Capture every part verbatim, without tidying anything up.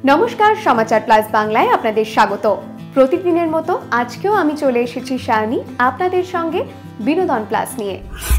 নমস্কার, সমাচার প্লাস বাংলায় আপনাদের স্বাগত। প্রতিদিনের মতো আজকেও আমি চলে এসেছি সায়নী আপনাদের সঙ্গে বিনোদন প্লাস নিয়ে।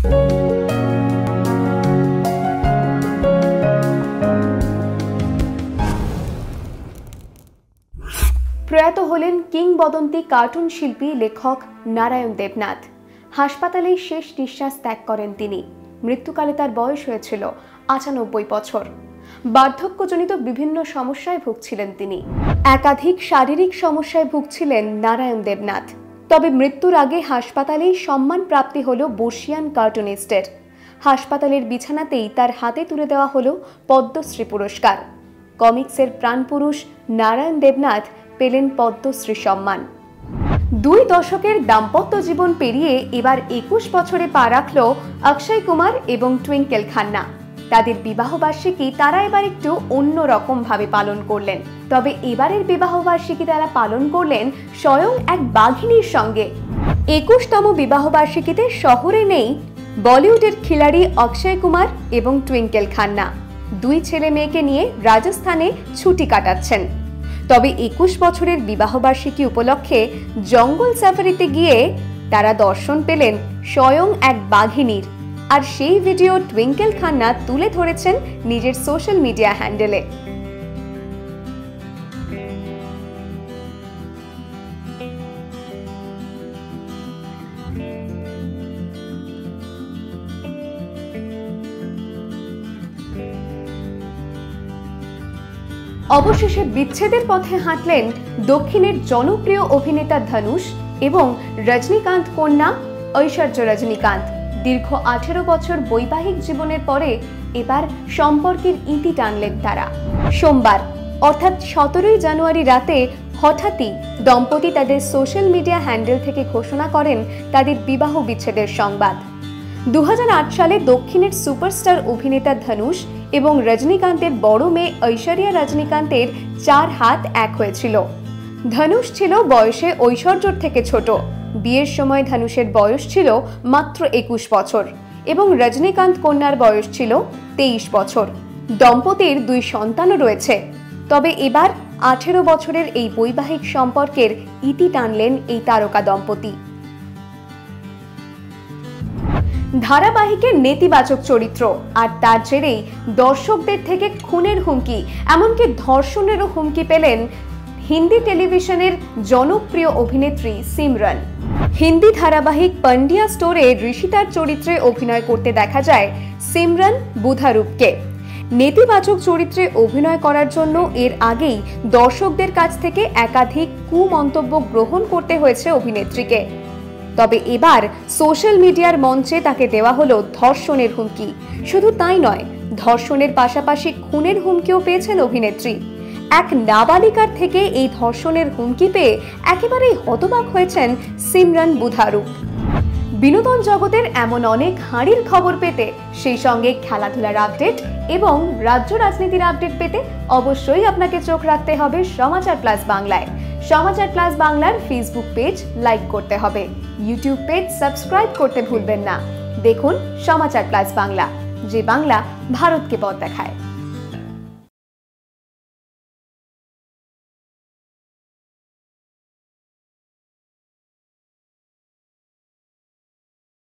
প্রয়াত হলেন কিংবদন্তি কার্টুন শিল্পী লেখক নারায়ণ দেবনাথ। হাসপাতালেই শেষ নিঃশ্বাস ত্যাগ করেন তিনি। মৃত্যুকালে তার বয়স হয়েছিল আটানব্বই বছর। বার্ধক্যজনিত বিভিন্ন সমস্যায় ভুগছিলেন তিনি। একাধিক শারীরিক সমস্যায় ভুগছিলেন নারায়ণ দেবনাথ। তবে মৃত্যুর আগে হাসপাতালেই সম্মান প্রাপ্তি হল বর্ষিয়ান কার্টুনিস্টের। হাসপাতালের বিছানাতেই তার হাতে তুলে দেওয়া হল পদ্মশ্রী পুরস্কার। কমিক্সের প্রাণপুরুষ নারায়ণ দেবনাথ পেলেন পদ্মশ্রী সম্মান। দুই দশকের দাম্পত্য জীবন পেরিয়ে এবার একুশ বছরে পা রাখল অক্ষয় কুমার এবং টুইঙ্কেল খান্না। তাদের বিবাহ বার্ষিকী তারা এবার একটু অন্য রকম ভাবে পালন করলেন। তবে এবারের বিবাহ বার্ষিকী তারা পালন করলেন স্বয়ং এক বাঘিনীর সঙ্গে। একুশতম বিবাহ বার্ষিকীতে শহরে নেই বলিউডের খিলাড়ি অক্ষয় কুমার এবং টুইঙ্কেল খান্না। দুই ছেলে মেয়েকে নিয়ে রাজস্থানে ছুটি কাটাচ্ছেন। তবে একুশ বছরের বিবাহ বার্ষিকী উপলক্ষে জঙ্গল সাফারিতে গিয়ে তারা দর্শন পেলেন স্বয়ং এক বাঘিনীর। আর সেই ভিডিও টুইঙ্কেল খান্না তুলে ধরেছেন নিজের সোশ্যাল মিডিয়া হ্যান্ডেলে। অবশেষে বিচ্ছেদের পথে হাঁটলেন দক্ষিণের জনপ্রিয় অভিনেতা ধনুষ এবং রজনীকান্ত কন্যা ঐশ্বর্য রজনীকান্ত। দীর্ঘ আঠেরো বছর বৈবাহিক জীবনের পরে এবার সম্পর্কের ইতি টানলেন তারা। সোমবার অর্থাৎ সতেরোই জানুয়ারি রাতে হঠাৎই দম্পতি তাদের সোশ্যাল মিডিয়া হ্যান্ডেল থেকে ঘোষণা করেন তাদের বিবাহ বিচ্ছেদের সংবাদ। দু হাজার আট সালে দক্ষিণের সুপারস্টার অভিনেতা ধনুষ এবং রজনীকান্তের বড় মেয়ে ঐশ্বরিয়া রজনীকান্তের চার হাত এক হয়েছিল। ধনুষ ছিল বয়সে ঐশ্বর্যর থেকে ছোট। বিয়ের সময় ধনুষের বয়স ছিল মাত্র একুশ বছর এবং রজনীকান্ত কন্যার বয়স ছিল তেইশ বছর। দম্পতির দুই সন্তানও রয়েছে। তবে এবার আঠেরো বছরের এই বৈবাহিক সম্পর্কের ইতি টানলেন এই তারকা দম্পতি। ধারাবাহিকের নেতিবাচক চরিত্র আর তার জেরেই দর্শকদের থেকে খুনের হুমকি, এমনকি ধর্ষণেরও হুমকি পেলেন হিন্দি টেলিভিশনের জনপ্রিয় অভিনেত্রী সিমরন। হিন্দি ধারাবাহিক পান্ডিয়া স্টোরে ঋষিতার চরিত্রে অভিনয় করতে দেখা যায় সিমরন বুধারুপকে। নেতিবাচক চরিত্রে অভিনয় করার জন্য এর আগেই দর্শকদের কাছ থেকে একাধিক কুমন্তব্য গ্রহণ করতে হয়েছে অভিনেত্রীকে। তবে এবার সোশ্যাল মিডিয়ার মঞ্চে তাকে দেওয়া হলো ধর্ষণের হুমকি। শুধু তাই নয়, ধর্ষণের পাশাপাশি খুনের হুমকিও পেয়েছেন অভিনেত্রী। এক নাবালিকার থেকে এই ধর্ষণের হুমকি পেয়ে একেবারেই হতবাক হয়েছেন সিমরন বুধারুপ। বিনোদন জগতের এমন অনেক হাঁড়ির খবর পেতে, সেই সঙ্গে খেলাধুলার আপডেট এবং রাজ্য রাজনীতির আপডেট পেতে অবশ্যই আপনাকে চোখ রাখতে হবে সমাচার প্লাস বাংলায়। সমাচার প্লাস বাংলার ফেসবুক পেজ লাইক করতে হবে, ইউটিউব পেজ সাবস্ক্রাইব করতে ভুলবেন না। দেখুন সমাচার প্লাস বাংলা, যে বাংলা ভারতকে পথ দেখায়।